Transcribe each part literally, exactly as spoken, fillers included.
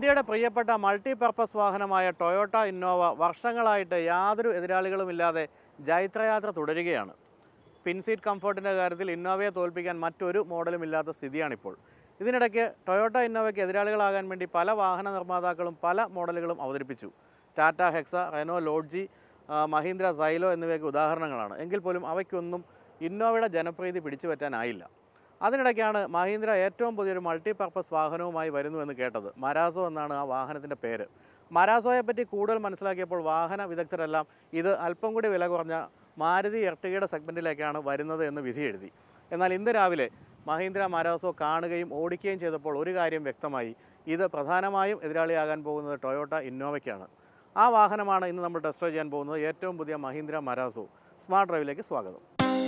ഇന്ത്യയുടെ പ്രിയപ്പെട്ട multipurpose വാഹനമായ Toyota Innova വർഷങ്ങളായിട്ട് യാതൊരു എതിരാളികളുമില്ലാതെ ജൈത്രയാത്ര തുടരുകയാണ്. പിൻസീറ്റ് കംഫർട്ടിൻ്റെ കാര്യത്തിൽ ഇന്നോവയെ തോൽപ്പിക്കാൻ മറ്റൊരു മോഡലും ഇല്ലാത്ത സ്ഥിതിയാണിപ്പോൾ. ഇതിനിടയ്ക്ക് ടൊയോട്ട ഇന്നോവയ്ക്ക് എതിരാളികളാകാൻ വേണ്ടി പല വാഹന നിർമ്മാതാക്കളും പല മോഡലുകളും അവതരിപ്പിച്ചു. Tata Hexa, Renault Lodgy, Mahindra Xylo എന്നിവയ്ക്ക് ഉദാഹരണങ്ങളാണ്. എങ്കിൽ പോലും അവയ്ക്കൊന്നും ഇന്നോവയുടെ ജനപ്രീതി പിടിച്ചു പറ്റാനായില്ല. അതിനിടയ്ക്കാണ് മഹീന്ദ്ര ഏറ്റവും പുതിയൊരു മൾട്ടിപർപ്പസ് വാഹനവുമായി വരുന്നുവെന്ന് കേട്ടത്. മരാസോ എന്നാണ് ആ വാഹനത്തിൻ്റെ പേര്. മരാസോയെപ്പറ്റി കൂടുതൽ മനസ്സിലാക്കിയപ്പോൾ വാഹന വിദഗ്ധരെല്ലാം ഇത് അല്പം കൂടി വില കുറഞ്ഞ മാരുതി എർട്ടിഗയുടെ സെഗ്മെൻറ്റിലേക്കാണ് വരുന്നത് എന്ന് വിധി എഴുതി. എന്നാൽ ഇന്ന് രാവിലെ മഹീന്ദ്ര മരാസോ കാണുകയും ഓടിക്കുകയും ചെയ്തപ്പോൾ ഒരു കാര്യം വ്യക്തമായി. ഇത് പ്രധാനമായും എതിരാളിയാകാൻ പോകുന്നത് ടൊയോട്ട ഇന്നോവയ്ക്കാണ്. ആ വാഹനമാണ് ഇന്ന് നമ്മൾ ടെസ്റ്റ് ഡ്രൈവ് ചെയ്യാൻ പോകുന്നത്. ഏറ്റവും പുതിയ മഹീന്ദ്ര മരാസോ. സ്മാർട്ട് ഡ്രൈവിലേക്ക് സ്വാഗതം.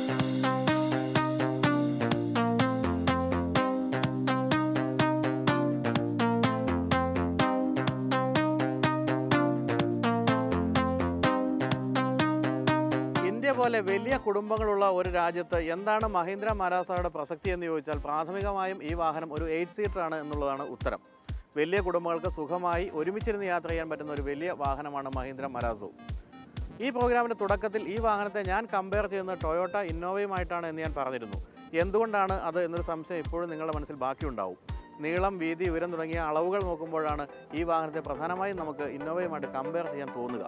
ഇന്ത്യ പോലെ വലിയ കുടുംബങ്ങളുള്ള ഒരു രാജ്യത്ത് എന്താണ് മഹീന്ദ്ര മരാസോയുടെ പ്രസക്തി എന്ന് ചോദിച്ചാൽ പ്രാഥമികമായും ഈ വാഹനം ഒരു എയ്റ്റ് സീറ്ററാണ് എന്നുള്ളതാണ് ഉത്തരം. വലിയ കുടുംബങ്ങൾക്ക് സുഖമായി ഒരുമിച്ചിരുന്ന് യാത്ര ചെയ്യാൻ പറ്റുന്ന ഒരു വലിയ വാഹനമാണ് മഹീന്ദ്ര മരാസോ. ഈ പ്രോഗ്രാമിൻ്റെ തുടക്കത്തിൽ ഈ വാഹനത്തെ ഞാൻ കമ്പയർ ചെയ്യുന്നത് ടൊയോട്ട ഇന്നോവയുമായിട്ടാണ് എന്ന് ഞാൻ പറഞ്ഞിരുന്നു. എന്തുകൊണ്ടാണ് അത് എന്നൊരു സംശയം ഇപ്പോഴും നിങ്ങളുടെ മനസ്സിൽ ബാക്കിയുണ്ടാവും. നീളം, വീതി, ഉയരം തുടങ്ങിയ അളവുകൾ നോക്കുമ്പോഴാണ് ഈ വാഹനത്തെ പ്രധാനമായും നമുക്ക് ഇന്നോവയുമായിട്ട് കമ്പയർ ചെയ്യാൻ തോന്നുക.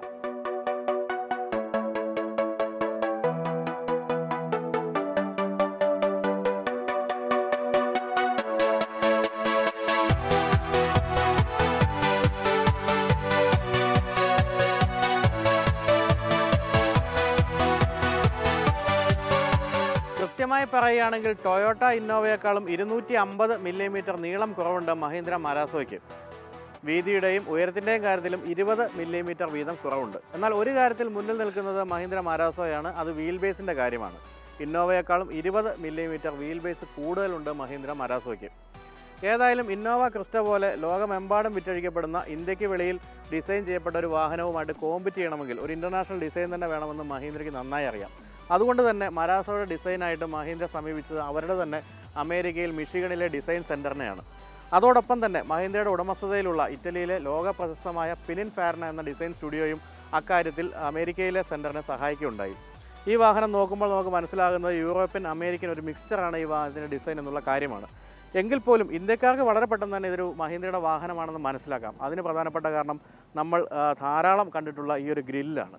കൃത്യമായി പറയുകയാണെങ്കിൽ ടൊയോട്ട ഇന്നോവയെക്കാളും ഇരുന്നൂറ്റി അമ്പത് മില്ലിമീറ്റർ നീളം കുറവുണ്ട് മഹീന്ദ്ര മരാസോയ്ക്ക്. വീതിയുടെയും ഉയരത്തിൻ്റെയും കാര്യത്തിലും ഇരുപത് മില്ലിമീറ്റർ വീതം കുറവുണ്ട്. എന്നാൽ ഒരു കാര്യത്തിൽ മുന്നിൽ നിൽക്കുന്നത് മഹീന്ദ്ര മരാസോയാണ്. അത് വീൽ ബേസിൻ്റെ കാര്യമാണ്. ഇന്നോവയെക്കാളും ഇരുപത് മില്ലിമീറ്റർ വീൽ ബേസ് കൂടുതലുണ്ട് മഹീന്ദ്ര മരാസോയ്ക്ക്. ഏതായാലും ഇന്നോവ ക്രിസ്റ്റ പോലെ ലോകമെമ്പാടും വിറ്റഴിക്കപ്പെടുന്ന ഇന്ത്യക്ക് വെളിയിൽ ഡിസൈൻ ചെയ്യപ്പെട്ട ഒരു വാഹനവുമായിട്ട് കോമ്പറ്റ് ചെയ്യണമെങ്കിൽ ഒരു ഇൻ്റർനാഷണൽ ഡിസൈൻ തന്നെ വേണമെന്ന് മഹീന്ദ്രയ്ക്ക് നന്നായി അറിയാം. അതുകൊണ്ട് തന്നെ മരാസോയുടെ ഡിസൈനായിട്ട് മഹീന്ദ്ര സമീപിച്ചത് അവരുടെ തന്നെ അമേരിക്കയിൽ മിഷിഗണിലെ ഡിസൈൻ സെൻറ്ററിനെയാണ്. അതോടൊപ്പം തന്നെ മഹീന്ദ്രയുടെ ഉടമസ്ഥതയിലുള്ള ഇറ്റലിയിലെ ലോക പ്രശസ്തമായ പിനിൻഫാർന എന്ന ഡിസൈൻ സ്റ്റുഡിയോയും അക്കാര്യത്തിൽ അമേരിക്കയിലെ സെൻറ്ററിനെ സഹായിക്കുകയുണ്ടായി. ഈ വാഹനം നോക്കുമ്പോൾ നമുക്ക് മനസ്സിലാകുന്നത് യൂറോപ്യൻ അമേരിക്കൻ ഒരു മിക്സ്ചറാണ് ഈ വാഹനത്തിൻ്റെ ഡിസൈൻ എന്നുള്ള കാര്യമാണ്. എങ്കിൽ പോലും ഇന്ത്യക്കാർക്ക് വളരെ പെട്ടെന്ന് തന്നെ ഇതൊരു മഹീന്ദ്രയുടെ വാഹനമാണെന്ന് മനസ്സിലാക്കാം. അതിന് പ്രധാനപ്പെട്ട കാരണം നമ്മൾ ധാരാളം കണ്ടിട്ടുള്ള ഈ ഒരു ഗ്രില്ലാണ്.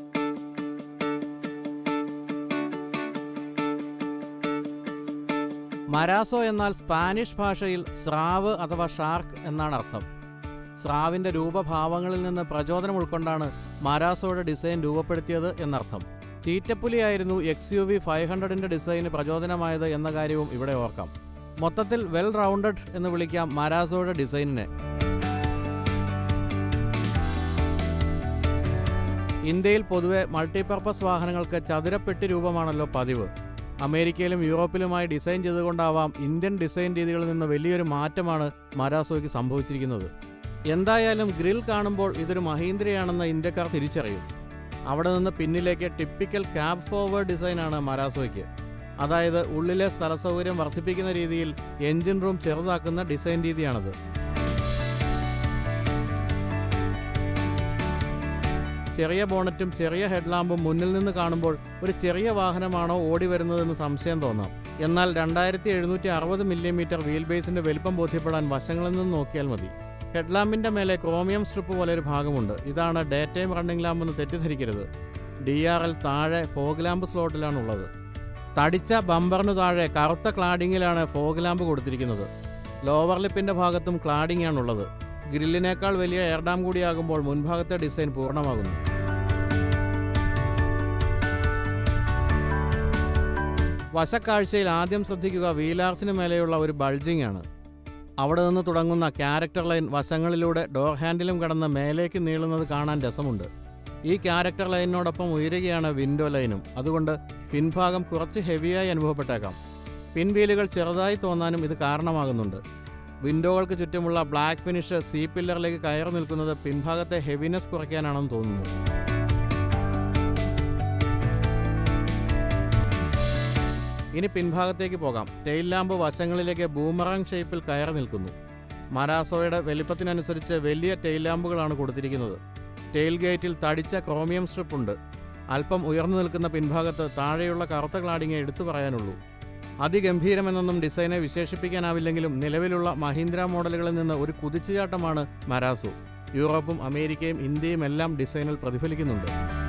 മരാസോ എന്നാൽ സ്പാനിഷ് ഭാഷയിൽ സ്രാവ് അഥവാ ഷാർക്ക് എന്നാണ് അർത്ഥം. സ്രാവിൻ്റെ രൂപഭാവങ്ങളിൽ നിന്ന് പ്രചോദനം ഉൾക്കൊണ്ടാണ് മരാസോയുടെ ഡിസൈൻ രൂപപ്പെടുത്തിയത് എന്നർത്ഥം. ചീറ്റപ്പുലിയായിരുന്നു എക്സ് യു വി ഫൈവ് ഹൺഡ്രഡിൻ്റെ ഡിസൈന് പ്രചോദനമായത് എന്ന കാര്യവും ഇവിടെ ഓർക്കാം. മൊത്തത്തിൽ വെൽ റൗണ്ടഡ് എന്ന് വിളിക്കാം മരാസോയുടെ ഡിസൈനിനെ. ഇന്ത്യയിൽ പൊതുവെ മൾട്ടിപർപ്പസ് വാഹനങ്ങൾക്ക് ചതുരപ്പെട്ടി രൂപമാണല്ലോ പതിവ്. അമേരിക്കയിലും യൂറോപ്പിലുമായി ഡിസൈൻ ചെയ്തുകൊണ്ടാവാം ഇന്ത്യൻ ഡിസൈൻ രീതികളിൽ നിന്ന് വലിയൊരു മാറ്റമാണ് മരാസോയ്ക്ക് സംഭവിച്ചിരിക്കുന്നത്. എന്തായാലും ഗ്രിൽ കാണുമ്പോൾ ഇതൊരു മഹീന്ദ്രയാണെന്ന് ഇന്ത്യക്കാർ തിരിച്ചറിയും. അവിടെ നിന്ന് പിന്നിലേക്ക് ടിപ്പിക്കൽ ക്യാബ് ഫോർവേഡ് ഡിസൈനാണ് മരാസോയ്ക്ക്. അതായത് ഉള്ളിലെ സ്ഥലസൗകര്യം വർദ്ധിപ്പിക്കുന്ന രീതിയിൽ എൻജിൻ റൂം ചെറുതാക്കുന്ന ഡിസൈൻ രീതിയാണത്. ചെറിയ ബോണറ്റും ചെറിയ ഹെഡ്ലാമ്പും മുന്നിൽ നിന്ന് കാണുമ്പോൾ ഒരു ചെറിയ വാഹനമാണോ ഓടി വരുന്നതെന്ന് സംശയം തോന്നാം. എന്നാൽ രണ്ടായിരത്തി എഴുന്നൂറ്റി അറുപത് മില്ലിമീറ്റർ വീൽ ബേസിൻ്റെ വലിപ്പം ബോധ്യപ്പെടാൻ വശങ്ങളിൽ നിന്ന് നോക്കിയാൽ മതി. ഹെഡ്ലാമ്പിൻ്റെ മേലെ ക്രോമിയം സ്ട്രിപ്പ് പോലെ ഒരു ഭാഗമുണ്ട്. ഇതാണ് ഡേ ടൈം റണ്ണിംഗ് ലാമ്പെന്ന് തെറ്റിദ്ധരിക്കരുത്. ഡി ആർ എൽ താഴെ ഫോഗ് ലാമ്പ് സ്ലോട്ടിലാണുള്ളത്. തടിച്ച ബമ്പറിനു താഴെ കറുത്ത ക്ലാഡിങ്ങിലാണ് ഫോഗ് ലാമ്പ് കൊടുത്തിരിക്കുന്നത്. ലോവർ ലിപ്പിൻ്റെ ഭാഗത്തും ക്ലാഡിംഗ് ആണുള്ളത്. ഗ്രില്ലിനേക്കാൾ വലിയ എയർഡാം കൂടിയാകുമ്പോൾ മുൻഭാഗത്തെ ഡിസൈൻ പൂർണ്ണമാകുന്നു. വശക്കാഴ്ചയിൽ ആദ്യം ശ്രദ്ധിക്കുക വീലാർസിന് മേലെയുള്ള ഒരു ബൾജിംഗ് ആണ്. അവിടെ നിന്ന് തുടങ്ങുന്ന ക്യാരക്ടർ ലൈൻ വശങ്ങളിലൂടെ ഡോർ ഹാൻഡിലും കടന്ന് മേലേക്ക് നീളുന്നത് കാണാൻ രസമുണ്ട്. ഈ ക്യാരക്ടർ ലൈനിനോടൊപ്പം ഉയരുകയാണ് വിൻഡോ ലൈനും. അതുകൊണ്ട് പിൻഭാഗം കുറച്ച് ഹെവിയായി അനുഭവപ്പെട്ടേക്കാം. പിൻവീലുകൾ ചെറുതായി തോന്നാനും ഇത് കാരണമാകുന്നുണ്ട്. വിൻഡോകൾക്ക് ചുറ്റുമുള്ള ബ്ലാക്ക് ഫിനിഷ് സി പില്ലറിലേക്ക് കയറി നിൽക്കുന്നത് പിൻഭാഗത്തെ ഹെവിനെസ് കുറയ്ക്കാനാണെന്ന് തോന്നുന്നു. ഇനി പിൻഭാഗത്തേക്ക് പോകാം. ടെയിൽ ലാമ്പ് വശങ്ങളിലേക്ക് ബൂമറാങ് ഷേപ്പിൽ കയറി നിൽക്കുന്നു. മരാസോയുടെ വലിപ്പത്തിനനുസരിച്ച് വലിയ ടെയിൽ ലാമ്പുകളാണ് കൊടുത്തിരിക്കുന്നത്. ടെയിൽ ഗേറ്റിൽ തടിച്ച ക്രോമിയം സ്ട്രിപ്പ് ഉണ്ട്. അല്പം ഉയർന്നു നിൽക്കുന്ന പിൻഭാഗത്ത് താഴെയുള്ള കറുത്ത ക്ലാഡിങ്ങെ എടുത്തു പറയാനുള്ളൂ. അതിഗംഭീരമെന്നൊന്നും ഡിസൈനെ വിശേഷിപ്പിക്കാനാവില്ലെങ്കിലും നിലവിലുള്ള മഹീന്ദ്ര മോഡലുകളിൽ നിന്ന് ഒരു കുതിച്ചുചാട്ടമാണ് മരാസോ. യൂറോപ്പും അമേരിക്കയും ഇന്ത്യയും എല്ലാം ഡിസൈനിൽ പ്രതിഫലിക്കുന്നുണ്ട്.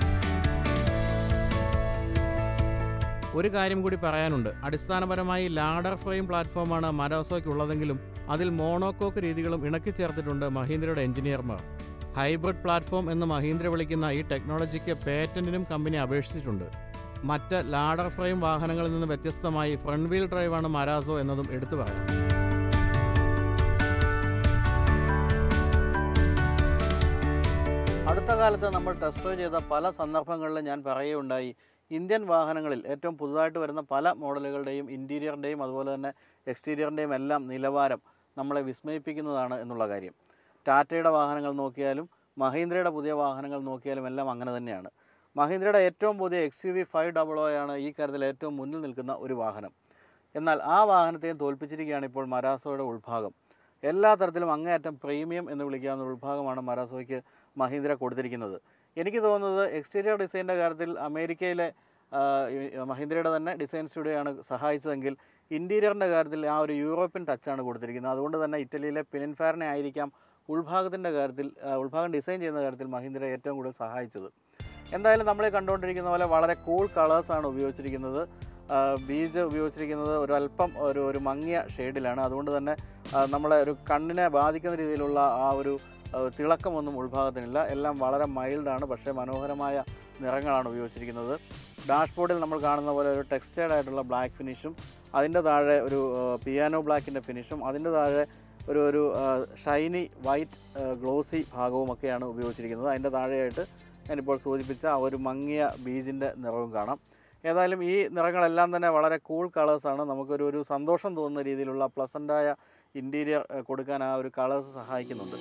ഒരു കാര്യം കൂടി പറയാനുണ്ട്. അടിസ്ഥാനപരമായി ലാഡർ ഫ്രെയിം പ്ലാറ്റ്ഫോമാണ് മരാസോയ്ക്കുള്ളതെങ്കിലും അതിൽ മോണോകോക്ക് രീതികളും ഇണക്കിച്ചേർത്തിട്ടുണ്ട് മഹീന്ദ്രയുടെ എഞ്ചിനീയർമാർ. ഹൈബ്രിഡ് പ്ലാറ്റ്ഫോം എന്ന് മഹീന്ദ്ര വിളിക്കുന്ന ഈ ടെക്നോളജിക്ക് പേറ്റന്റിനും കമ്പനി അപേക്ഷിച്ചിട്ടുണ്ട്. മറ്റ് ലാഡർ ഫ്രെയിം വാഹനങ്ങളിൽ നിന്ന് വ്യത്യസ്തമായി ഫ്രണ്ട് വീൽ ഡ്രൈവാണ് മരാസോ എന്നതും എടുത്തു പറയാം. അടുത്ത കാലത്ത് നമ്മൾ ടെസ്റ്റ് ഡ്രൈവ് ചെയ്ത പല സന്ദർഭങ്ങളിലും ഞാൻ പറയുകയുണ്ടായി, ഇന്ത്യൻ വാഹനങ്ങളിൽ ഏറ്റവും പുതുതായിട്ട് വരുന്ന പല മോഡലുകളുടെയും ഇൻറ്റീരിയറിൻ്റെയും അതുപോലെ തന്നെ എക്സ്റ്റീരിയറിൻ്റെയും എല്ലാം നിലവാരം നമ്മളെ വിസ്മയിപ്പിക്കുന്നതാണ് എന്നുള്ള കാര്യം. ടാറ്റയുടെ വാഹനങ്ങൾ നോക്കിയാലും മഹീന്ദ്രയുടെ പുതിയ വാഹനങ്ങൾ നോക്കിയാലും എല്ലാം അങ്ങനെ തന്നെയാണ്. മഹീന്ദ്രയുടെ ഏറ്റവും പുതിയ X U V five double O ആണ് ഈ കാര്യത്തിൽ ഏറ്റവും മുന്നിൽ നിൽക്കുന്ന ഒരു വാഹനം. എന്നാൽ ആ വാഹനത്തെയും തോൽപ്പിച്ചിരിക്കുകയാണ് ഇപ്പോൾ മരാസോയുടെ ഉൾഭാഗം. എല്ലാ തരത്തിലും അങ്ങേയറ്റം പ്രീമിയം എന്ന് വിളിക്കാവുന്ന ഉൾഭാഗമാണ് മരാസോയ്ക്ക് മഹീന്ദ്ര കൊടുത്തിരിക്കുന്നത്. എനിക്ക് തോന്നുന്നത് എക്സ്റ്റീരിയർ ഡിസൈൻ്റെ കാര്യത്തിൽ അമേരിക്കയിലെ മഹീന്ദ്രയുടെ തന്നെ ഡിസൈൻ സ്റ്റുഡിയോയാണ് സഹായിച്ചതെങ്കിൽ ഇൻറ്റീരിയറിൻ്റെ കാര്യത്തിൽ ആ ഒരു യൂറോപ്യൻ ടച്ചാണ് കൊടുത്തിരിക്കുന്നത്. അതുകൊണ്ട് തന്നെ ഇറ്റലിയിലെ പിനിൻഫാരിനെ ആയിരിക്കാം ഉൾഭാഗത്തിൻ്റെ കാര്യത്തിൽ ഉൾഭാഗം ഡിസൈൻ ചെയ്യുന്ന കാര്യത്തിൽ മഹീന്ദ്ര ഏറ്റവും കൂടുതൽ സഹായിച്ചത്. എന്തായാലും നമ്മളെ കണ്ടുകൊണ്ടിരിക്കുന്ന പോലെ വളരെ കൂൾ കളേഴ്സാണ് ഉപയോഗിച്ചിരിക്കുന്നത്. ബീജ് ഉപയോഗിച്ചിരിക്കുന്നത് ഒരു അല്പം ഒരു ഒരു മങ്ങിയ ഷെയ്ഡിലാണ്. അതുകൊണ്ട് തന്നെ നമ്മളെ ഒരു കണ്ണിനെ ബാധിക്കുന്ന രീതിയിലുള്ള ആ ഒരു തിളക്കമൊന്നും ഉൾഭാഗത്തിനില്ല. എല്ലാം വളരെ മൈൽഡാണ്, പക്ഷേ മനോഹരമായ നിറങ്ങളാണ് ഉപയോഗിച്ചിരിക്കുന്നത്. ഡാഷ്ബോർഡിൽ നമ്മൾ കാണുന്ന പോലെ ഒരു ടെക്സ്റ്റൈഡ് ആയിട്ടുള്ള ബ്ലാക്ക് ഫിനിഷും അതിൻ്റെ താഴെ ഒരു പിയാനോ ബ്ലാക്കിൻ്റെ ഫിനിഷും അതിൻ്റെ താഴെ ഒരു ഒരു ഷൈനി വൈറ്റ് ഗ്ലോസി ഭാഗവുമൊക്കെയാണ് ഉപയോഗിച്ചിരിക്കുന്നത്. അതിൻ്റെ താഴെയായിട്ട് ഞാനിപ്പോൾ സൂചിപ്പിച്ച ആ ഒരു മങ്ങിയ ബീജിൻ്റെ നിറവും കാണാം. ഏതായാലും ഈ നിറങ്ങളെല്ലാം തന്നെ വളരെ കൂൾ കളേഴ്സാണ്. നമുക്കൊരു ഒരു സന്തോഷം തോന്നുന്ന രീതിയിലുള്ള പ്ലസൻ്റായ ഇൻറ്റീരിയർ കൊടുക്കാൻ ആ ഒരു കളേഴ്സ് സഹായിക്കുന്നുണ്ട്.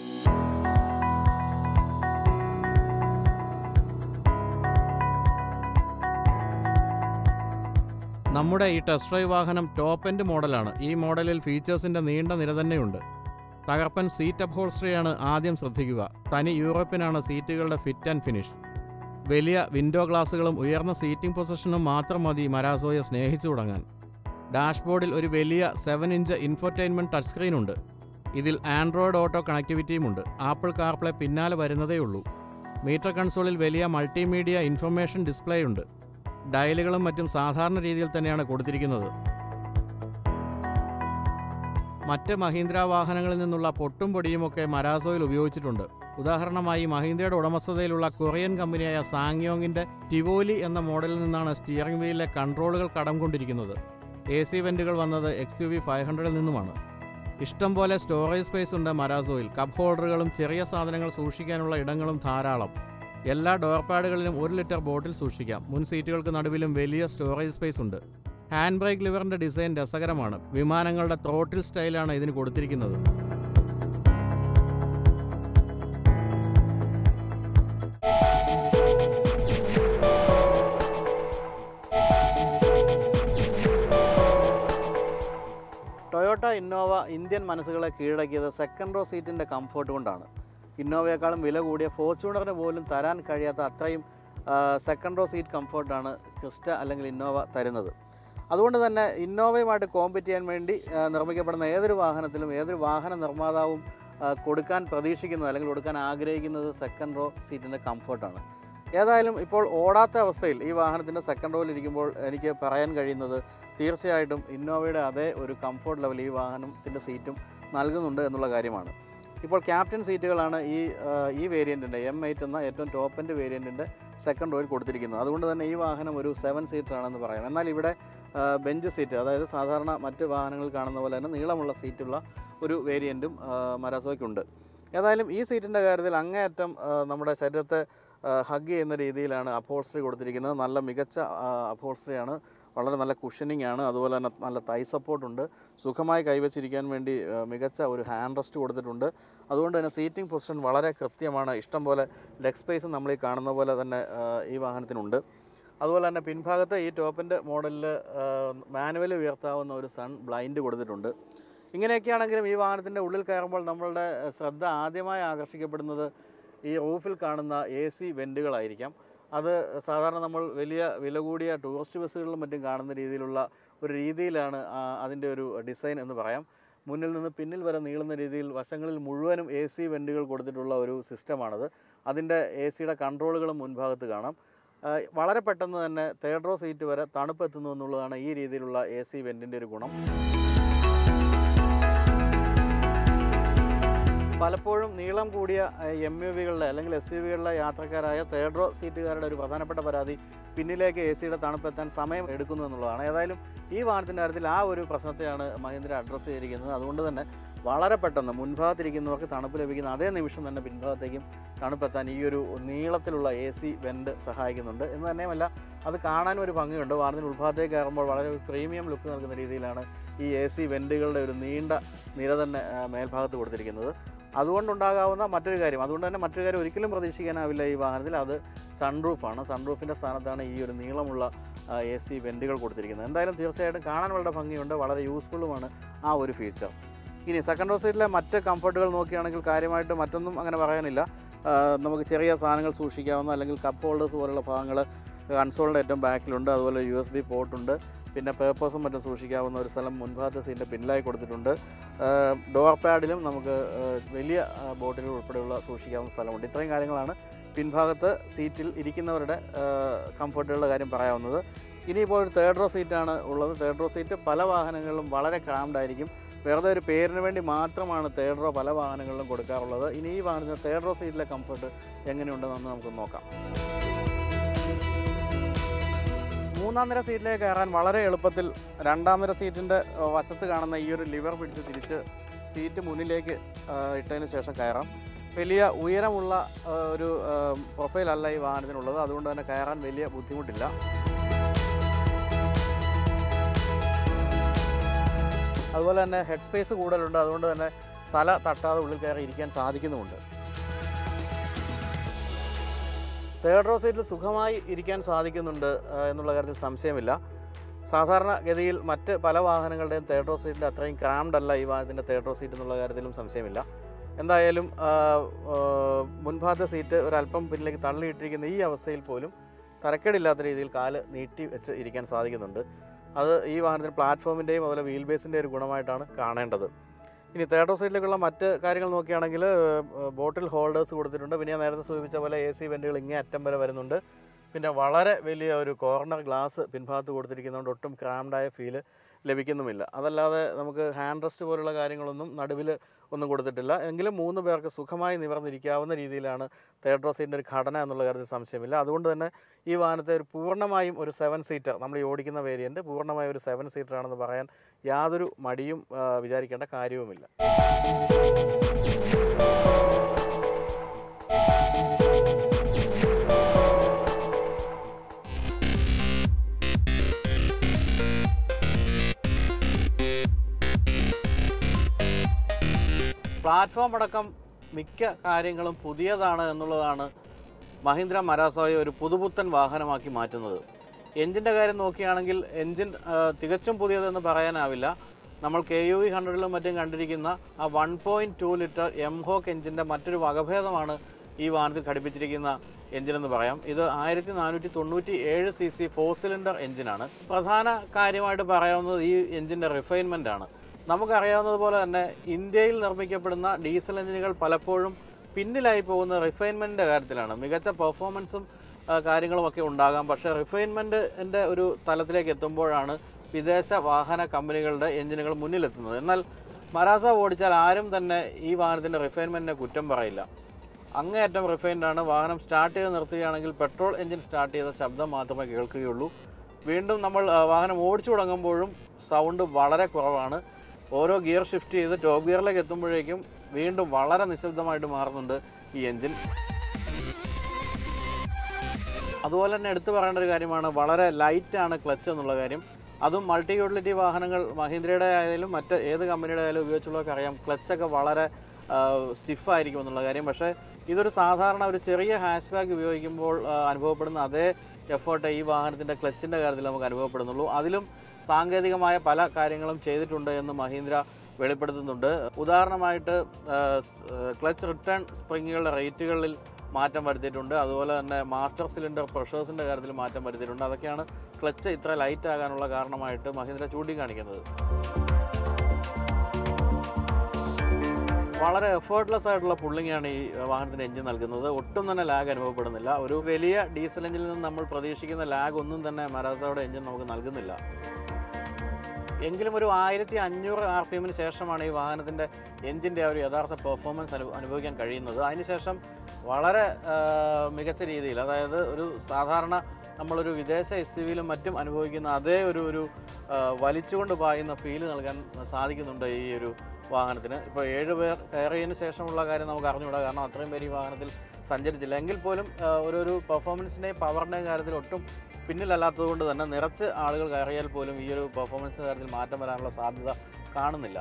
നമ്മുടെ ഈ ടെസ്റ്റ് ഡ്രൈവ് വാഹനം ടോപ്പ് എൻഡ് മോഡലാണ്. ഈ മോഡലിൽ ഫീച്ചേഴ്സിൻ്റെ നീണ്ട നിര തന്നെയുണ്ട്. തകർപ്പൻ സീറ്റ് അപ്ഹോൾസ്റ്ററിയാണ് ആദ്യം ശ്രദ്ധിക്കുക. തനി യൂറോപ്യനാണ് സീറ്റുകളുടെ ഫിറ്റ് ആൻഡ് ഫിനിഷ്. വലിയ വിൻഡോ ഗ്ലാസുകളും ഉയർന്ന സീറ്റിംഗ് പൊസിഷനും മാത്രം മതി മരാസോയെ സ്നേഹിച്ചു തുടങ്ങാൻ. ഡാഷ്ബോർഡിൽ ഒരു വലിയ സെവൻ ഇഞ്ച് ഇൻഫോർടൈൻമെൻറ്റ് ടച്ച് സ്ക്രീനുണ്ട്. ഇതിൽ ആൻഡ്രോയിഡ് ഓട്ടോ കണക്ടിവിറ്റിയുമുണ്ട്. ആപ്പിൾ കാർപ്ലേ പിന്നാലെ വരുന്നതേയുള്ളൂ. മീറ്റർ കൺസോളിൽ വലിയ മൾട്ടിമീഡിയ ഇൻഫർമേഷൻ ഡിസ്പ്ലേ ഉണ്ട്. ഡയലുകളും മറ്റും സാധാരണ രീതിയിൽ തന്നെയാണ് കൊടുത്തിരിക്കുന്നത്. മറ്റ് മഹീന്ദ്ര വാഹനങ്ങളിൽ നിന്നുള്ള പൊട്ടും പൊടിയുമൊക്കെ മരാസോയിൽ ഉപയോഗിച്ചിട്ടുണ്ട്. ഉദാഹരണമായി മഹീന്ദ്രയുടെ ഉടമസ്ഥതയിലുള്ള കൊറിയൻ കമ്പനിയായ സാങ്യോങ്ങിൻ്റെ ടിവോലി എന്ന മോഡലിൽ നിന്നാണ് സ്റ്റിയറിംഗ് വീലിലെ കൺട്രോളുകൾ കടം കൊണ്ടിരിക്കുന്നത്. എ സി വെൻറ്റുകൾ വന്നത് എക്സ് യു വി ഫൈവ് ഹൺഡ്രഡിൽ നിന്നുമാണ്. ഇഷ്ടം പോലെ സ്റ്റോറേജ് സ്പേസ് ഉണ്ട് മരാസോയിൽ. കപ്പ് ഹോൾഡറുകളും ചെറിയ സാധനങ്ങൾ സൂക്ഷിക്കാനുള്ള ഇടങ്ങളും ധാരാളം. എല്ലാ ഡോർ പാഡുകളിലും ഒരു ലിറ്റർ ബോട്ടിൽ സൂക്ഷിക്കാം. മുൻ സീറ്റുകൾക്ക് നടുവിലും വലിയ സ്റ്റോറേജ് സ്പേസ് ഉണ്ട്. ഹാൻഡ് ബ്രേക്ക് ലിവറിൻ്റെ ഡിസൈൻ രസകരമാണ്. വിമാനങ്ങളുടെ ത്രോട്ടിൽ സ്റ്റൈലാണ് ഇതിന് കൊടുത്തിരിക്കുന്നത്. ടൊയോട്ട ഇന്നോവ ഇന്ത്യൻ മനസ്സുകളെ കീഴടക്കിയത് സെക്കൻഡ് റോ സീറ്റിൻ്റെ കംഫോർട്ട് കൊണ്ടാണ്. ഇന്നോവയെക്കാളും വില കൂടിയ ഫോർച്യൂണറിന് പോലും തരാൻ കഴിയാത്ത അത്രയും സെക്കൻഡ് റോ സീറ്റ് കംഫോർട്ടാണ് ക്രിസ്റ്റ അല്ലെങ്കിൽ ഇന്നോവ തരുന്നത്. അതുകൊണ്ട് തന്നെ ഇന്നോവയുമായിട്ട് കോമ്പറ്റ് ചെയ്യാൻ വേണ്ടി നിർമ്മിക്കപ്പെടുന്ന ഏതൊരു വാഹനത്തിലും ഏതൊരു വാഹന നിർമ്മാതാവും കൊടുക്കാൻ പ്രതീക്ഷിക്കുന്നത് അല്ലെങ്കിൽ കൊടുക്കാൻ ആഗ്രഹിക്കുന്നത് സെക്കൻഡ് റോ സീറ്റിൻ്റെ കംഫോർട്ടാണ്. ഏതായാലും ഇപ്പോൾ ഓടാത്ത അവസ്ഥയിൽ ഈ വാഹനത്തിൻ്റെ സെക്കൻഡ് റോയിൽ ഇരിക്കുമ്പോൾ എനിക്ക് പറയാൻ കഴിയുന്നത് തീർച്ചയായിട്ടും ഇന്നോവയുടെ അതേ ഒരു കംഫോർട്ട് ലെവൽ ഈ വാഹനത്തിൻ്റെ സീറ്റും നൽകുന്നുണ്ട് എന്നുള്ള കാര്യമാണ്. ഇപ്പോൾ ക്യാപ്റ്റൻ സീറ്റുകളാണ് ഈ ഈ വേരിയൻറ്റിൻ്റെ എം എയ്റ്റ് എന്ന ഏറ്റവും ടോപ്പ് എൻഡ് വേരിയൻറ്റിൻ്റെ സെക്കൻഡ് റോയിൽ കൊടുത്തിരിക്കുന്നത്. അതുകൊണ്ട് തന്നെ ഈ വാഹനം ഒരു സെവൻ സീറ്ററാണെന്ന് പറയാം. എന്നാൽ ഇവിടെ ബെഞ്ച് സീറ്റ്, അതായത് സാധാരണ മറ്റ് വാഹനങ്ങളിൽ കാണുന്ന പോലെ തന്നെ നീളമുള്ള സീറ്റുള്ള ഒരു വേരിയൻറ്റും മരാസോയ്ക്കുണ്ട്. ഏതായാലും ഈ സീറ്റിൻ്റെ കാര്യത്തിൽ അങ്ങേയറ്റം നമ്മുടെ ശരീരത്തെ ഹഗ് ചെയ്യുന്ന രീതിയിലാണ് അപ്ഹോൾസ്റ്ററി കൊടുത്തിരിക്കുന്നത്. നല്ല മികച്ച അപ്ഹോൾസ്റ്ററിയാണ്. വളരെ നല്ല കുഷനിങ് ആണ്. അതുപോലെ തന്നെ നല്ല തൈ സപ്പോർട്ടുണ്ട്. സുഖമായി കൈവച്ചിരിക്കാൻ വേണ്ടി മികച്ച ഒരു ഹാൻഡ് റെസ്റ്റ് കൊടുത്തിട്ടുണ്ട്. അതുകൊണ്ട് തന്നെ സീറ്റിംഗ് പൊസിഷൻ വളരെ കൃത്യമാണ്. ഇഷ്ടം പോലെ ലെഗ് സ്പേസ് നമ്മൾ ഈ കാണുന്ന പോലെ തന്നെ ഈ വാഹനത്തിനുണ്ട്. അതുപോലെ തന്നെ പിൻഭാഗത്ത് ഈ ടോപ്പിൻ്റെ മോഡലിൽ മാനുവലി ഉയർത്താവുന്ന ഒരു സൺ ബ്ലൈൻഡ് കൊടുത്തിട്ടുണ്ട്. ഇങ്ങനെയൊക്കെയാണെങ്കിലും ഈ വാഹനത്തിൻ്റെ ഉള്ളിൽ കയറുമ്പോൾ നമ്മളുടെ ശ്രദ്ധ ആദ്യമായി ആകർഷിക്കപ്പെടുന്നത് ഈ റൂഫിൽ കാണുന്ന എ സി വെൻറ്റുകളായിരിക്കാം. അത് സാധാരണ നമ്മൾ വലിയ വില കൂടിയ ടൂറിസ്റ്റ് ബസ്സുകളിലും മറ്റും കാണുന്ന രീതിയിലുള്ള ഒരു രീതിയിലാണ് അതിൻ്റെ ഒരു ഡിസൈൻ എന്ന് പറയാം. മുന്നിൽ നിന്ന് പിന്നിൽ വരെ നീളുന്ന രീതിയിൽ വശങ്ങളിൽ മുഴുവനും എ സി വെൻറ്റുകൾ കൊടുത്തിട്ടുള്ള ഒരു സിസ്റ്റമാണത്. അതിൻ്റെ എ സിയുടെ കൺട്രോളുകളും മുൻഭാഗത്ത് കാണാം. വളരെ പെട്ടെന്ന് തന്നെ തേർഡ് റോ സീറ്റ് വരെ തണുപ്പെത്തുന്നു എന്നുള്ളതാണ് ഈ രീതിയിലുള്ള എ സി വെൻറ്റിൻ്റെ ഒരു ഗുണം. പലപ്പോഴും നീളം കൂടിയ എം യു വികളുടെ അല്ലെങ്കിൽ എസ് യു വികളുടെ യാത്രക്കാരായ തേർഡ് റോ സീറ്റുകാരുടെ ഒരു പ്രധാനപ്പെട്ട പരാതി പിന്നിലേക്ക് എ സിയുടെ തണുപ്പെത്താൻ സമയം എടുക്കുന്നു എന്നുള്ളതാണ്. ഏതായാലും ഈ വാഹനത്തിൻ്റെ കാര്യത്തിൽ ആ ഒരു പ്രശ്നത്തെയാണ് മഹീന്ദ്ര അഡ്രസ്സ് ചെയ്തിരിക്കുന്നത്. അതുകൊണ്ട് തന്നെ വളരെ പെട്ടെന്ന് മുൻഭാഗത്തിരിക്കുന്നവർക്ക് തണുപ്പ് ലഭിക്കുന്ന അതേ നിമിഷം തന്നെ പിൻഭാഗത്തേക്കും തണുപ്പെത്താൻ ഈ ഒരു നീളത്തിലുള്ള എ സി വെൻറ്റ് സഹായിക്കുന്നുണ്ട്. എന്ന് തന്നെയുമല്ല, അത് കാണാനും ഒരു ഭംഗിയുണ്ട്. വാഹനത്തിന് ഉൾഭാഗത്തേക്ക് കയറുമ്പോൾ വളരെ ഒരു പ്രീമിയം ലുക്ക് നൽകുന്ന രീതിയിലാണ് ഈ എ സി വെൻറ്റുകളുടെ ഒരു നീണ്ട നിര തന്നെ മേൽഭാഗത്ത് കൊടുത്തിരിക്കുന്നത്. അതുകൊണ്ടുണ്ടാകാവുന്ന മറ്റൊരു കാര്യം അതുകൊണ്ട് തന്നെ മറ്റൊരു കാര്യം ഒരിക്കലും പ്രതീക്ഷിക്കാനാവില്ല ഈ വാഹനത്തിൽ. അത് സൺറൂഫാണ്. സൺറൂഫിൻ്റെ സ്ഥാനത്താണ് ഈ ഒരു നീളമുള്ള എ സി വെൻറ്റുകൾ കൊടുത്തിരിക്കുന്നത്. എന്തായാലും തീർച്ചയായിട്ടും കാണാൻ വളരെ ഭംഗിയുണ്ട്, വളരെ യൂസ്ഫുള്ളുമാണ് ആ ഒരു ഫീച്ചർ. ഇനി സെക്കൻഡ് റോ സീറ്റിലെ മറ്റ് കംഫർട്ടുകൾ നോക്കുകയാണെങ്കിൽ കാര്യമായിട്ട് മറ്റൊന്നും അങ്ങനെ പറയാനില്ല. നമുക്ക് ചെറിയ സാധനങ്ങൾ സൂക്ഷിക്കാവുന്ന അല്ലെങ്കിൽ കപ്പ് ഹോൾഡേഴ്സ് പോലുള്ള ഭാഗങ്ങൾ കൺസോളിൻ്റെ ഏറ്റവും ബാക്കിലുണ്ട്. അതുപോലെ യു എസ് ബി പോർട്ടുണ്ട്. പിന്നെ പേപ്പേഴ്സും മറ്റും സൂക്ഷിക്കാവുന്ന ഒരു സ്ഥലം മുൻഭാഗത്തെ സീറ്റിൻ്റെ പിന്നിലായി കൊടുത്തിട്ടുണ്ട്. ഡോർ പാഡിലും നമുക്ക് വലിയ ബോട്ടിലുകൾ ഉൾപ്പെടെയുള്ള സൂക്ഷിക്കാവുന്ന സ്ഥലമുണ്ട്. ഇത്രയും കാര്യങ്ങളാണ് പിൻഭാഗത്ത് സീറ്റിൽ ഇരിക്കുന്നവരുടെ കംഫർട്ടുകളുടെ കാര്യം പറയാവുന്നത്. ഇനിയിപ്പോൾ ഒരു തേർഡ് റോ സീറ്റാണ് ഉള്ളത്. തേർഡ് റോ സീറ്റ് പല വാഹനങ്ങളിലും വളരെ ക്രാംഡ് ആയിരിക്കും. വെറുതെ ഒരു പേരിന് വേണ്ടി മാത്രമാണ് തേർഡ് റോ പല വാഹനങ്ങളിലും കൊടുക്കാറുള്ളത്. ഇനി ഈ വാഹനത്തിന് തേർഡ് റോ സീറ്റിലെ കംഫർട്ട് എങ്ങനെയുണ്ടെന്ന് നമുക്ക് നോക്കാം. മൂന്നാം നിര സീറ്റിലേക്ക് കയറാൻ വളരെ എളുപ്പത്തിൽ രണ്ടാം നിര സീറ്റിൻ്റെ വശത്ത് കാണുന്ന ഈ ഒരു ലിവർ പിടിച്ച് തിരിച്ച് സീറ്റ് മുന്നിലേക്ക് ഇട്ടതിന് ശേഷം കയറാം. വലിയ ഉയരമുള്ള ഒരു പ്രൊഫൈലല്ല ഈ വാഹനത്തിനുള്ളത്. അതുകൊണ്ട് തന്നെ കയറാൻ വലിയ ബുദ്ധിമുട്ടില്ല. അതുപോലെ തന്നെ ഹെഡ് സ്പേസ് കൂടുതലുണ്ട്. അതുകൊണ്ട് തന്നെ തല തട്ടാതെ ഉള്ളിൽ കയറി ഇരിക്കാൻ സാധിക്കുന്നുമുണ്ട്. തേർഡ് റോ സീറ്റിൽ സുഖമായി ഇരിക്കാൻ സാധിക്കുന്നുണ്ട് എന്നുള്ള കാര്യത്തിൽ സംശയമില്ല. സാധാരണ ഗതിയിൽ മറ്റ് പല വാഹനങ്ങളുടെയും തേർഡ് റോ സീറ്റിൻ്റെ അത്രയും ക്രാംഡ് അല്ല ഈ വാഹനത്തിൻ്റെ തേർഡ് റോ സീറ്റ് എന്നുള്ള കാര്യത്തിലും സംശയമില്ല. എന്തായാലും മുൻഭാഗത്തെ സീറ്റ് ഒരല്പം പിന്നിലേക്ക് തള്ളിയിട്ടിരിക്കുന്ന ഈ അവസ്ഥയിൽ പോലും തരക്കേടില്ലാത്ത രീതിയിൽ കാല് നീട്ടി വെച്ച് ഇരിക്കാൻ സാധിക്കുന്നുണ്ട്. അത് ഈ വാഹനത്തിന് പ്ലാറ്റ്ഫോമിൻ്റെയും അതുപോലെ വീൽ ബേസിൻ്റെയും ഒരു ഗുണമായിട്ടാണ് കാണേണ്ടത്. ഇനി തേർഡ് റോ സീറ്റിലേക്കുള്ള മറ്റ് കാര്യങ്ങൾ നോക്കുകയാണെങ്കിൽ ബോട്ടിൽ ഹോൾഡേഴ്സ് കൊടുത്തിട്ടുണ്ട്. പിന്നെ ഞാൻ നേരത്തെ സൂചിപ്പിച്ച പോലെ എ സി വെൻറ്റുകൾ ഇങ്ങേ അറ്റം വരെ വരുന്നുണ്ട്. പിന്നെ വളരെ വലിയ ഒരു കോർണർ ഗ്ലാസ് പിൻഭാഗത്ത് കൊടുത്തിരിക്കുന്നതുകൊണ്ട് ഒട്ടും ക്രാംഡായ ഫീല് ലഭിക്കുന്നുമില്ല. അതല്ലാതെ നമുക്ക് ഹാൻഡ് റെസ്റ്റ് പോലുള്ള കാര്യങ്ങളൊന്നും നടുവിൽ ഒന്നും കൊടുത്തിട്ടില്ല. എങ്കിലും മൂന്ന് പേർക്ക് സുഖമായി നിവർന്നിരിക്കാവുന്ന രീതിയിലാണ് തേർഡ് റോ സീറ്റിൻ്റെ ഒരു ഘടന എന്നുള്ള കാര്യത്തിൽ സംശയമില്ല. അതുകൊണ്ട് തന്നെ ഈ വാഹനത്തെ ഒരു പൂർണ്ണമായും ഒരു സെവൻ സീറ്റർ നമ്മൾ ഈ ഓടിക്കുന്ന വേരിയൻറ്റ് പൂർണ്ണമായും ഒരു സെവൻ സീറ്റർ ആണെന്ന് പറയാൻ യാതൊരു മടിയും വിചാരിക്കേണ്ട കാര്യവുമില്ല. പ്ലാറ്റ്ഫോം അടക്കം മിക്ക കാര്യങ്ങളും പുതിയതാണ് എന്നുള്ളതാണ് മഹീന്ദ്ര മരാസോയെ ഒരു പുതുപുത്തൻ വാഹനമാക്കി മാറ്റുന്നത്. എൻജിൻ്റെ കാര്യം നോക്കുകയാണെങ്കിൽ എൻജിൻ തികച്ചും പുതിയതെന്ന് പറയാനാവില്ല. നമ്മൾ കെ യു വി ഹൺഡ്രഡിലും മറ്റും കണ്ടിരിക്കുന്ന ആ one point two litre M Hawk എൻജിൻ്റെ മറ്റൊരു വകഭേദമാണ് ഈ വാഹനത്തിൽ ഘടിപ്പിച്ചിരിക്കുന്ന എൻജിനെന്ന് പറയാം. ഇത് ആയിരത്തി നാനൂറ്റി തൊണ്ണൂറ്റി ഏഴ് സി സി ഫോർ സിലിണ്ടർ എൻജിനാണ്. പ്രധാന കാര്യമായിട്ട് പറയാവുന്നത് ഈ എൻജിൻ്റെ റിഫൈൻമെൻ്റാണ്. നമുക്കറിയാവുന്നതുപോലെ തന്നെ ഇന്ത്യയിൽ നിർമ്മിക്കപ്പെടുന്ന ഡീസൽ എഞ്ചിനുകൾ പലപ്പോഴും പിന്നിലായി പോകുന്ന റിഫൈൻമെൻറ്റിൻ്റെ കാര്യത്തിലാണ്. മികച്ച പെർഫോമൻസും കാര്യങ്ങളുമൊക്കെ ഉണ്ടാകാം. പക്ഷേ റിഫൈൻമെൻറ്റിൻ്റെ ഒരു തലത്തിലേക്ക് എത്തുമ്പോഴാണ് വിദേശ വാഹന കമ്പനികളുടെ എഞ്ചിനുകൾ മുന്നിലെത്തുന്നത്. എന്നാൽ മരാസ ഓടിച്ചാൽ ആരും തന്നെ ഈ വാഹനത്തിൻ്റെ റിഫൈൻമെൻറ്റിനെ കുറ്റം പറയില്ല. അങ്ങേയറ്റം റിഫൈൻഡാണ്. വാഹനം സ്റ്റാർട്ട് ചെയ്ത് നിർത്തുകയാണെങ്കിൽ പെട്രോൾ എഞ്ചിൻ സ്റ്റാർട്ട് ചെയ്ത ശബ്ദം മാത്രമേ കേൾക്കുകയുള്ളൂ. വീണ്ടും നമ്മൾ വാഹനം ഓടിച്ചു തുടങ്ങുമ്പോഴും സൗണ്ട് വളരെ കുറവാണ്. ഓരോ ഗിയർ ഷിഫ്റ്റ് ചെയ്ത് ടോപ്പ് ഗിയറിലേക്ക് എത്തുമ്പോഴേക്കും വീണ്ടും വളരെ നിശബ്ദമായിട്ട് മാറുന്നുണ്ട് ഈ എൻജിൻ. അതുപോലെ തന്നെ എടുത്തു പറയേണ്ട ഒരു കാര്യമാണ് വളരെ ലൈറ്റാണ് ക്ലച്ച് എന്നുള്ള കാര്യം. അതും മൾട്ടി യൂട്ടിലിറ്റി വാഹനങ്ങൾ മഹീന്ദ്രയുടെ ആയാലും മറ്റ് ഏത് കമ്പനിയുടെ ആയാലും ഉപയോഗിച്ചുള്ളവർക്ക് അറിയാം ക്ലച്ചൊക്കെ വളരെ സ്റ്റിഫായിരിക്കും എന്നുള്ള കാര്യം. പക്ഷേ ഇതൊരു സാധാരണ ഒരു ചെറിയ ഹാഷ് ബാഗ് ഉപയോഗിക്കുമ്പോൾ അനുഭവപ്പെടുന്ന അതേ എഫേർട്ട് ഈ വാഹനത്തിൻ്റെ ക്ലച്ചിൻ്റെ കാര്യത്തിൽ നമുക്ക് അനുഭവപ്പെടുന്നുള്ളൂ. അതിലും സാങ്കേതികമായ പല കാര്യങ്ങളും ചെയ്തിട്ടുണ്ട് എന്ന് മഹീന്ദ്ര വെളിപ്പെടുത്തുന്നുണ്ട്. ഉദാഹരണമായിട്ട് ക്ലച്ച് റിട്ടേൺ സ്പ്രിങ്ങുകളുടെ റേറ്റുകളിൽ മാറ്റം വരുത്തിയിട്ടുണ്ട്. അതുപോലെ തന്നെ മാസ്റ്റർ സിലിണ്ടർ പ്രഷേഴ്സിൻ്റെ കാര്യത്തിൽ മാറ്റം വരുത്തിയിട്ടുണ്ട്. അതൊക്കെയാണ് ക്ലച്ച് ഇത്ര ലൈറ്റ് ആകാനുള്ള കാരണമായിട്ട് മഹീന്ദ്ര ചൂണ്ടിക്കാണിക്കുന്നത്. വളരെ എഫേർട്ട്ലെസ് ആയിട്ടുള്ള പുള്ളിങ്ങാണ് ഈ വാഹനത്തിൻ്റെ എഞ്ചിൻ നൽകുന്നത്. ഒട്ടും തന്നെ ലാഗ് അനുഭവപ്പെടുന്നില്ല. ഒരു വലിയ ഡീസൽ എഞ്ചിനിൽ നിന്ന് നമ്മൾ പ്രതീക്ഷിക്കുന്ന ലാഗ് ഒന്നും തന്നെ മരാസയുടെ എഞ്ചിൻ നമുക്ക് നൽകുന്നില്ല. എങ്കിലും ഒരു ആയിരത്തി അഞ്ഞൂറ് ആർ പി എമ്മിന് ശേഷമാണ് ഈ വാഹനത്തിൻ്റെ എഞ്ചിൻ്റെ ഒരു യഥാർത്ഥ പെർഫോമൻസ് അനു അനുഭവിക്കാൻ കഴിയുന്നത്. അതിനുശേഷം വളരെ മികച്ച രീതിയിൽ, അതായത് ഒരു സാധാരണ നമ്മളൊരു വിദേശ എസ് യു വിയിലും മറ്റും അനുഭവിക്കുന്ന അതേ ഒരു ഒരു വലിച്ചുകൊണ്ട് പായുന്ന ഫീല് നൽകാൻ സാധിക്കുന്നുണ്ട് ഈ ഒരു വാഹനത്തിന്. ഇപ്പോൾ ഏഴ് പേർ കയറിയതിന് ശേഷമുള്ള കാര്യം നമുക്ക് അറിഞ്ഞുകൂടാ, കാരണം അത്രയും പേര് ഈ വാഹനത്തിൽ സഞ്ചരിച്ചില്ല. എങ്കിൽ പോലും ഒരു ഒരു പെർഫോമൻസിൻ്റെയും പവറിൻ്റെയും കാര്യത്തിൽ ഒട്ടും പിന്നിലല്ലാത്തത് കൊണ്ട് തന്നെ നിറച്ച് ആളുകൾ കയറിയാൽ പോലും ഈ ഒരു പെർഫോമൻസിൻ്റെ കാര്യത്തിൽ മാറ്റം വരാനുള്ള സാധ്യത കാണുന്നില്ല.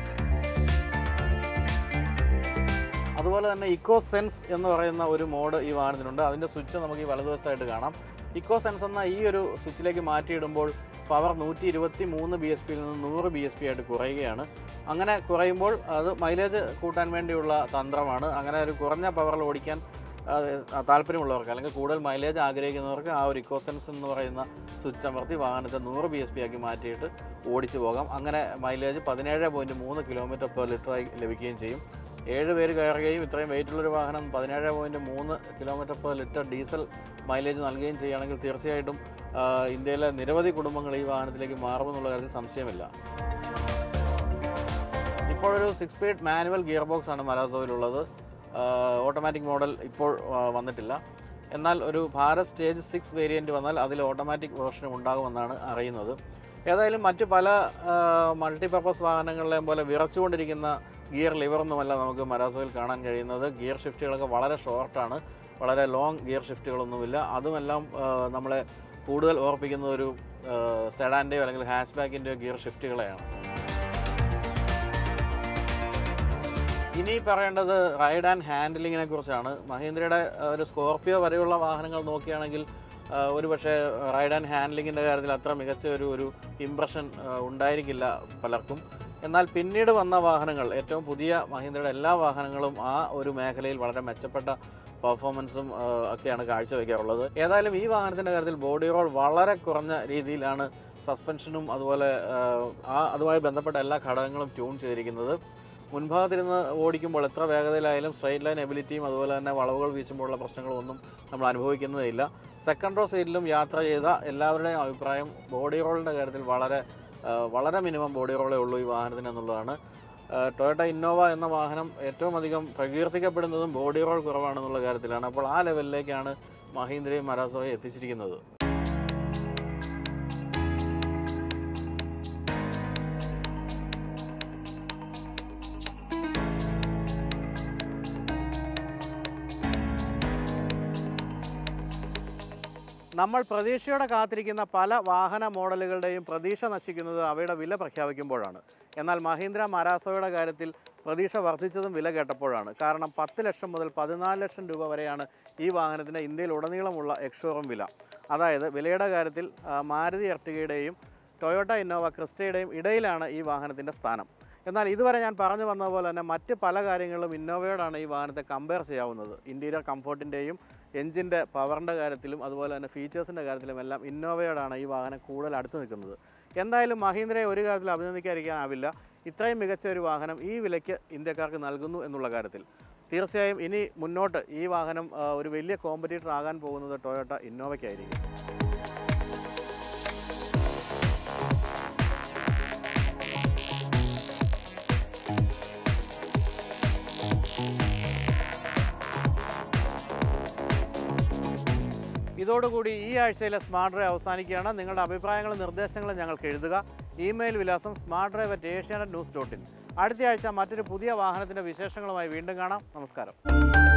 അതുപോലെ തന്നെ ഇക്കോ സെൻസ് എന്ന് പറയുന്ന ഒരു മോഡ് ഈ വാഹനത്തിനുണ്ട്. അതിൻ്റെ സ്വിച്ച് നമുക്ക് ഈ വലതുവശമായിട്ട് കാണാം. ഇക്കോ സെൻസ് എന്ന ഈ ഒരു സ്വിച്ചിലേക്ക് മാറ്റിയിടുമ്പോൾ പവർ നൂറ്റി ഇരുപത്തി മൂന്ന് ബി എസ് പിയിൽ നിന്ന് നൂറ് ബി എസ് പി ആയിട്ട് കുറയുകയാണ്. അങ്ങനെ കുറയുമ്പോൾ അത് മൈലേജ് കൂട്ടാൻ വേണ്ടിയുള്ള തന്ത്രമാണ്. അങ്ങനെ ഒരു കുറഞ്ഞ പവറിൽ ഓടിക്കാൻ താല്പര്യമുള്ളവർക്ക് അല്ലെങ്കിൽ കൂടുതൽ മൈലേജ് ആഗ്രഹിക്കുന്നവർക്ക് ആ ഒരു ഇക്കോ സെൻസ് എന്ന് പറയുന്ന സ്വിച്ച് അമർത്തി വാഹനത്തെ നൂറ് ബി എസ് പി ആക്കി മാറ്റിയിട്ട് ഓടിച്ചു പോകാം. അങ്ങനെ മൈലേജ് പതിനേഴ് പോയിൻറ്റ് മൂന്ന് കിലോമീറ്റർ പെർ ലിറ്ററായി ലഭിക്കുകയും ചെയ്യും. ഏഴ് പേര് കയറുകയും ഇത്രയും വെയിറ്റുള്ളൊരു വാഹനം പതിനേഴ് പോയിൻറ്റ് മൂന്ന് kilometre per litre diesel mileage നൽകുകയും ചെയ്യുകയാണെങ്കിൽ തീർച്ചയായിട്ടും ഇന്ത്യയിലെ നിരവധി കുടുംബങ്ങൾ ഈ വാഹനത്തിലേക്ക് മാറുമെന്നുള്ള കാര്യത്തിൽ സംശയമില്ല. ഇപ്പോഴൊരു six speed manual gear box ആണ് മരാസോയിലുള്ളത്. ഓട്ടോമാറ്റിക് മോഡൽ ഇപ്പോൾ വന്നിട്ടില്ല. എന്നാൽ ഒരു ഭാരത് സ്റ്റേജ് സിക്സ് വേരിയൻറ്റ് വന്നാൽ അതിൽ ഓട്ടോമാറ്റിക് വേർഷനും ഉണ്ടാകുമെന്നാണ് അറിയുന്നത്. ഏതായാലും മറ്റ് പല മൾട്ടിപർപ്പസ് വാഹനങ്ങളിലെയും പോലെ വിറച്ചുകൊണ്ടിരിക്കുന്ന ഗിയർ ലിവറൊന്നുമല്ല നമുക്ക് മരാസോയിൽ കാണാൻ കഴിയുന്നത്. ഗിയർ ഷിഫ്റ്റുകളൊക്കെ വളരെ ഷോർട്ടാണ്, വളരെ ലോങ് ഗിയർ ഷിഫ്റ്റുകളൊന്നുമില്ല. അതുമെല്ലാം നമ്മളെ കൂടുതൽ ഓർപ്പിക്കുന്ന ഒരു സെഡാൻ്റെയോ അല്ലെങ്കിൽ ഹാച്ച് ബാക്കിൻ്റെയോ ഗിയർ ഷിഫ്റ്റുകളെയാണ്. ഇനി പറയേണ്ടത് റൈഡ് ആൻഡ് ഹാൻഡിലിങ്ങിനെ കുറിച്ചാണ്. മഹീന്ദ്രയുടെ ഒരു സ്കോർപിയോ വരെയുള്ള വാഹനങ്ങൾ നോക്കുകയാണെങ്കിൽ ഒരു പക്ഷേ റൈഡ് ആൻഡ് ഹാൻഡ്ലിങ്ങിൻ്റെ കാര്യത്തിൽ അത്ര മികച്ച ഒരു ഒരു ഇംപ്രഷൻ ഉണ്ടായിരിക്കില്ല പലർക്കും. എന്നാൽ പിന്നീട് വന്ന വാഹനങ്ങൾ, ഏറ്റവും പുതിയ മഹീന്ദ്രയുടെ എല്ലാ വാഹനങ്ങളും ആ ഒരു മേഖലയിൽ വളരെ മെച്ചപ്പെട്ട പെർഫോമൻസും ഒക്കെയാണ് കാഴ്ചവെക്കാറുള്ളത്. ഏതായാലും ഈ വാഹനത്തിൻ്റെ കാര്യത്തിൽ ബോഡി റോൾ വളരെ കുറഞ്ഞ രീതിയിലാണ് സസ്പെൻഷനും അതുപോലെ ആ അതുമായി ബന്ധപ്പെട്ട എല്ലാ ഘടകങ്ങളും ട്യൂൺ ചെയ്തിരിക്കുന്നത്. മുൻഭാഗത്തിരുന്ന് ഓടിക്കുമ്പോൾ എത്ര വേഗതയിലായാലും സ്ട്രൈറ്റ് ലൈൻ എബിലിറ്റിയും അതുപോലെ തന്നെ വളവുകൾ വീശുമ്പോഴുള്ള പ്രശ്നങ്ങളൊന്നും നമ്മൾ അനുഭവിക്കുന്നതില്ല. സെക്കൻഡ് റോ സീറ്റിലും യാത്ര ചെയ്ത എല്ലാവരുടെയും അഭിപ്രായം ബോഡി റോളിൻ്റെ കാര്യത്തിൽ വളരെ വളരെ മിനിമം ബോഡി റോളേ ഉള്ളൂ ഈ വാഹനത്തിന് എന്നുള്ളതാണ്. ടൊയോട്ട ഇന്നോവ എന്ന വാഹനം ഏറ്റവും അധികം പ്രകീർത്തിക്കപ്പെടുന്നതും ബോഡി റോൾ കുറവാണെന്നുള്ള കാര്യത്തിലാണ്. അപ്പോൾ ആ ലെവലിലേക്കാണ് മഹീന്ദ്രയും മരാസോയും എത്തിച്ചിരിക്കുന്നത്. നമ്മൾ പ്രതീക്ഷയോടെ കാത്തിരിക്കുന്ന പല വാഹന മോഡലുകളുടെയും പ്രതീക്ഷ നശിക്കുന്നത് അവയുടെ വില പ്രഖ്യാപിക്കുമ്പോഴാണ്. എന്നാൽ മഹീന്ദ്ര മരാസോയുടെ കാര്യത്തിൽ പ്രതീക്ഷ വർദ്ധിച്ചതും വില കേട്ടപ്പോഴാണ്. കാരണം പത്ത് ലക്ഷം മുതൽ പതിനാല് ലക്ഷം രൂപ വരെയാണ് ഈ വാഹനത്തിന് ഇന്ത്യയിൽ ഉടനീളമുള്ള എക്സ്ഷോറൂം വില. അതായത് വിലയുടെ കാര്യത്തിൽ മാരുതി എർട്ടിഗയുടെയും ടൊയോട്ട ഇന്നോവ ക്രിസ്റ്റയുടെയും ഇടയിലാണ് ഈ വാഹനത്തിൻ്റെ സ്ഥാനം. എന്നാൽ ഇതുവരെ ഞാൻ പറഞ്ഞു വന്നതുപോലെ തന്നെ മറ്റ് പല കാര്യങ്ങളിലും ഇന്നോവയോടാണ് ഈ വാഹനത്തെ കമ്പയർ ചെയ്യാവുന്നത്. ഇൻറ്റീരിയർ കംഫർട്ടിൻ്റെയും എഞ്ചിൻ്റെ പവറിൻ്റെ കാര്യത്തിലും അതുപോലെ തന്നെ ഫീച്ചേഴ്സിൻ്റെ കാര്യത്തിലും എല്ലാം ഇന്നോവയോടാണ് ഈ വാഹനം കൂടുതൽ അടുത്ത് നിൽക്കുന്നത്. എന്തായാലും മഹീന്ദ്രയെ ഒരു കാര്യത്തിൽ അഭിനന്ദിക്കാതിരിക്കാനാവില്ല. ഇത്രയും മികച്ച ഒരു വാഹനം ഈ വിലയ്ക്ക് ഇന്ത്യക്കാർക്ക് നൽകുന്നു എന്നുള്ള കാര്യത്തിൽ. തീർച്ചയായും ഇനി മുന്നോട്ട് ഈ വാഹനം ഒരു വലിയ കോമ്പറ്റീറ്റർ ആകാൻ പോകുന്നത് ടൊയോട്ട ഇന്നോവയ്ക്കായിരിക്കും. ഇതോടുകൂടി ഈ ആഴ്ചയിലെ സ്മാർട്ട് ഡ്രൈവ് അവസാനിക്കുകയാണ്. നിങ്ങളുടെ അഭിപ്രായങ്ങളും നിർദ്ദേശങ്ങളും ഞങ്ങൾക്ക് എഴുതുക. ഇമെയിൽ വിലാസം smart drive at Asianet news dot in. അടുത്ത ആഴ്ച മറ്റൊരു പുതിയ വാഹനത്തിൻ്റെ വിശേഷങ്ങളുമായി വീണ്ടും കാണാം. നമസ്കാരം.